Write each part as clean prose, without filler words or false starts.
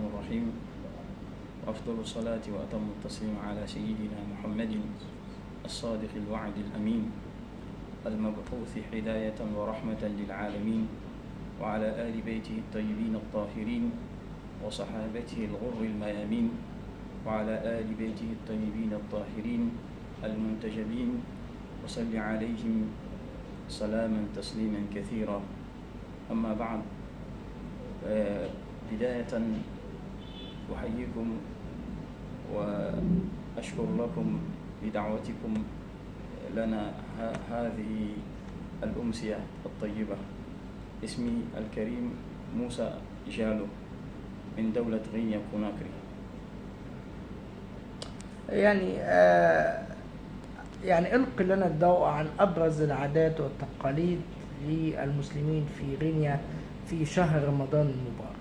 الرحيم، وأفضل الصلاة وأتم التسليم على سيدنا محمد الصادق الوعد الأمين المبعوث هداية ورحمة للعالمين، وعلى آل بيته الطيبين الطاهرين وصحابته الغر الميامين، وعلى آل بيته الطيبين الطاهرين المنتجبين، وصل عليهم سلاما تسليما كثيرا. أما بعد، بداية أحييكم وأشكر لكم بدعوتكم لنا هذه الأمسية الطيبة. اسمي الكريم موسى جالو من دولة غينيا كوناكري. يعني ألقي لنا الضوء عن أبرز العادات والتقاليد للمسلمين في غينيا في شهر رمضان المبارك.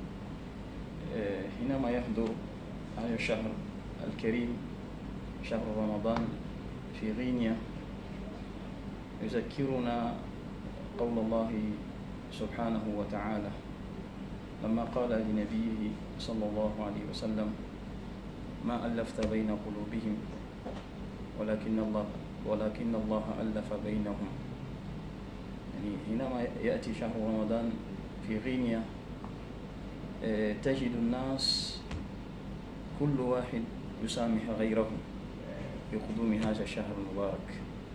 حينما يحضر هذا الشهر الكريم، شهر رمضان في غينيا، يذكرنا قول الله سبحانه وتعالى لما قال لنبيه صلى الله عليه وسلم: ما ألفت بين قلوبهم ولكن الله ألف بينهم. يعني حينما يأتي شهر رمضان في غينيا تجد الناس كل واحد يسامح غيره بقدوم هذا الشهر المبارك.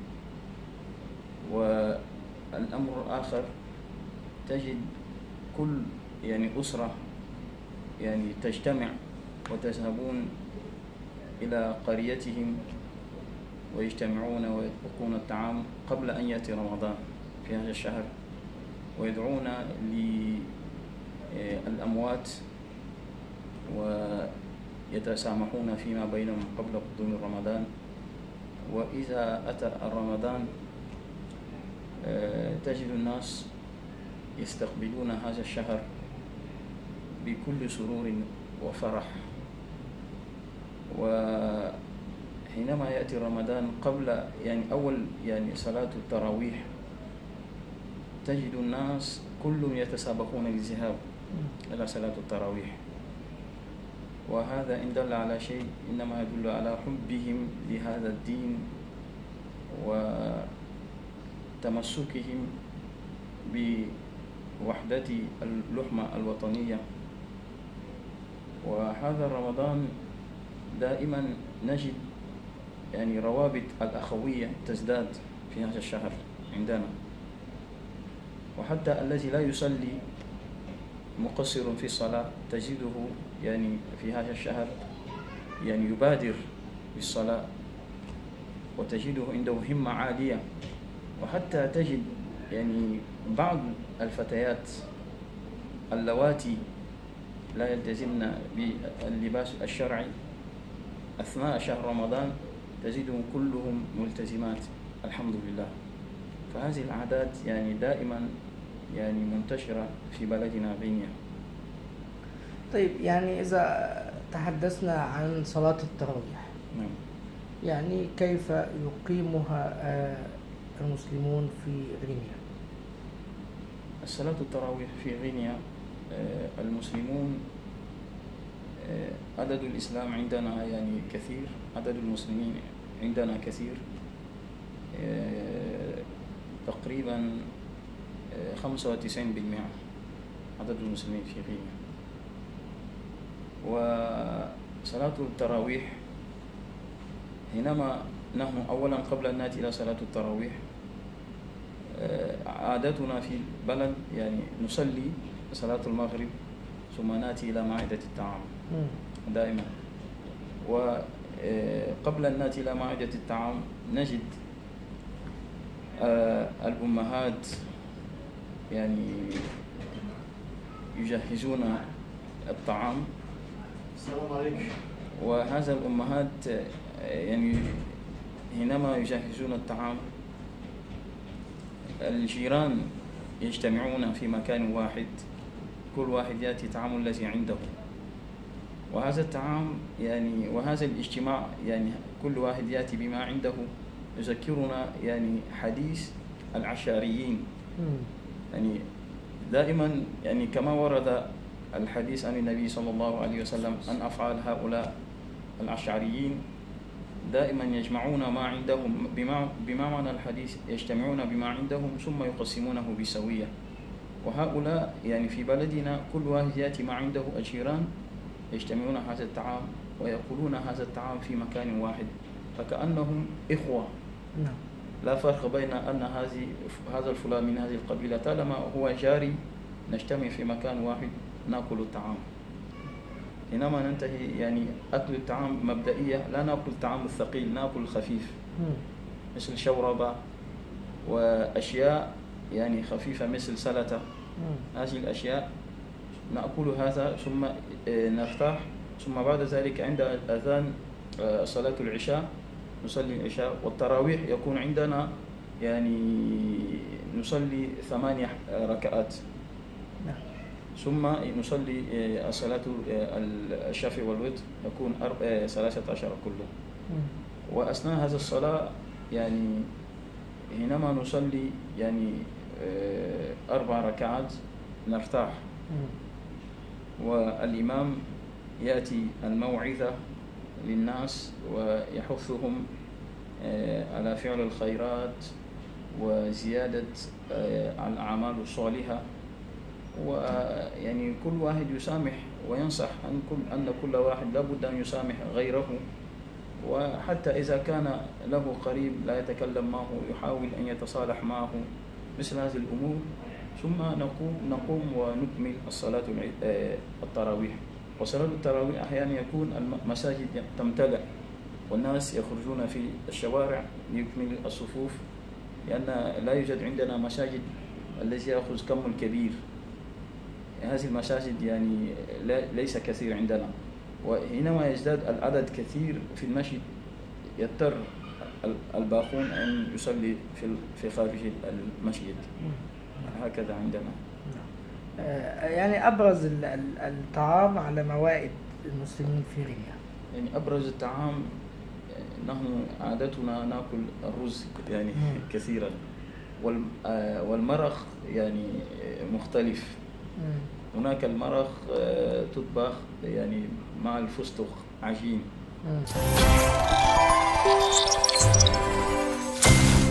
والأمر الآخر، تجد كل أسرة تجتمع وتذهبون إلى قريتهم ويجتمعون ويطبخون الطعام قبل أن يأتي رمضان في هذا الشهر، ويدعون للأموات ويتسامحون فيما بينهم قبل قدوم رمضان. وإذا أتى رمضان تجد الناس يستقبلون هذا الشهر بكل سرور وفرح. وحينما يأتي رمضان قبل أول صلاة التراويح، تجد الناس كلهم يتسابقون للذهاب إلى صلاة التراويح. وهذا إن دل على شيء إنما يدل على حبهم لهذا الدين وتمسكهم بوحدة اللحمة الوطنية. وهذا رمضان دائما نجد روابط الأخوية تزداد في هذا الشهر عندنا، وحتى الذي لا يصلي مقصر في الصلاة تجده في هذا الشهر يبادر بالصلاة، وتجده عنده همة عالية. وحتى تجد بعض الفتيات اللواتي لا يلتزمن باللباس الشرعي أثناء شهر رمضان تجدهم كلهم ملتزمات الحمد لله. فهذه العادات دائما منتشرة في بلدنا غينيا. طيب، إذا تحدثنا عن صلاة التراويح، كيف يقيمها المسلمون في غينيا؟ الصلاة التراويح في غينيا، المسلمون عدد الإسلام عندنا كثير، عدد المسلمين عندنا كثير، تقريبا 95% عدد المسلمين في غينيا. وصلاة التراويح حينما نحن أولا قبل أن نأتي إلى صلاة التراويح، عادتنا في البلد نصلي صلاة المغرب ثم نأتي إلى مائدة الطعام دائما. وقبل أن نأتي إلى مائدة الطعام نجد الأمهات يجهزون الطعام. السلام عليكم. وهذا الأمهات حينما يجهزون الطعام، الجيران يجتمعون في مكان واحد، كل واحد يأتي طعام الذي عنده. وهذا الطعام وهذا الاجتماع كل واحد يأتي بما عنده يذكرنا حديث العشاريين. دائما كما ورد الحديث عن النبي صلى الله عليه وسلم أن أفعال هؤلاء الأشعريين دائما يجمعون ما عندهم، بما معنى الحديث يجتمعون بما عندهم ثم يقسمونه بسوية. وهؤلاء يعني في بلدنا كل واحد يأتي ما عنده الجيران يجتمعون هذا الطعام ويأكلون هذا الطعام في مكان واحد، فكأنهم إخوة. نعم. لا فرق بين أن هذا الفلان من هذه القبيلة، طالما هو جاري نجتمع في مكان واحد نأكل الطعام. حينما ننتهي يعني أكل الطعام مبدئية، لا نأكل الطعام الثقيل، نأكل الخفيف مثل شوربة وأشياء يعني خفيفة مثل سلطة. هذه الأشياء نأكل هذا ثم نرتاح، ثم بعد ذلك عند أذان صلاة العشاء نصلي العشاء. والتراويح يكون عندنا يعني نصلي 8 ركعات، ثم نصلي صلاة الشفع والوتر يكون 13 كله. وأثناء هذه الصلاة يعني حينما نصلي يعني 4 ركعات نرتاح، والإمام يأتي الموعظة للناس ويحثهم على فعل الخيرات وزيادة الأعمال الصالحة، ويعني كل واحد يسامح وينصح أن كل واحد لابد أن يسامح غيره، وحتى إذا كان له قريب لا يتكلم معه يحاول أن يتصالح معه، مثل هذه الأمور. ثم نقوم ونكمل الصلاة التراويح. وصلاة التراويح أحيانا يكون المساجد تمتلئ والناس يخرجون في الشوارع ليكمل الصفوف، لأن لا يوجد عندنا مساجد الذي يأخذ كم كبير. هذه المساجد يعني ليس كثير عندنا، وحينما يزداد العدد كثير في المسجد يضطر الباقون أن يصلي في خارج المسجد. هكذا عندنا. يعني أبرز الطعام على موائد المسلمين في غينيا. يعني أبرز الطعام نحن عادتنا نأكل الرز يعني كثيرا، والمرق يعني مختلف. هناك المرق تطبخ يعني مع الفستق عجين.